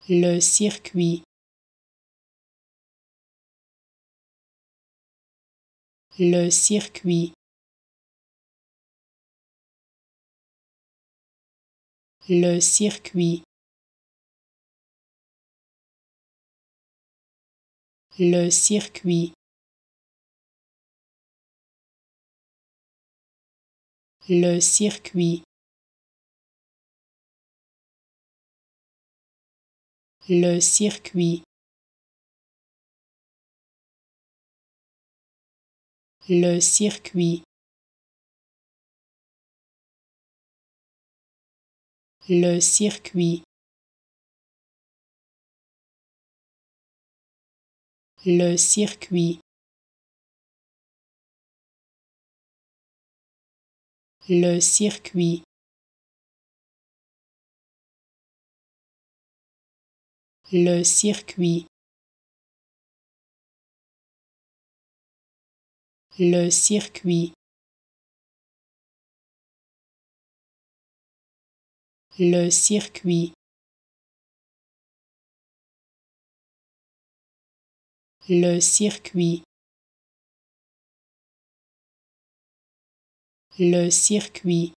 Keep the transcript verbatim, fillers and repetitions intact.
le circuit, le circuit, le circuit, le circuit, le circuit, le circuit, le circuit, le circuit, le circuit, le circuit, le circuit, le circuit, le circuit, le circuit, le circuit,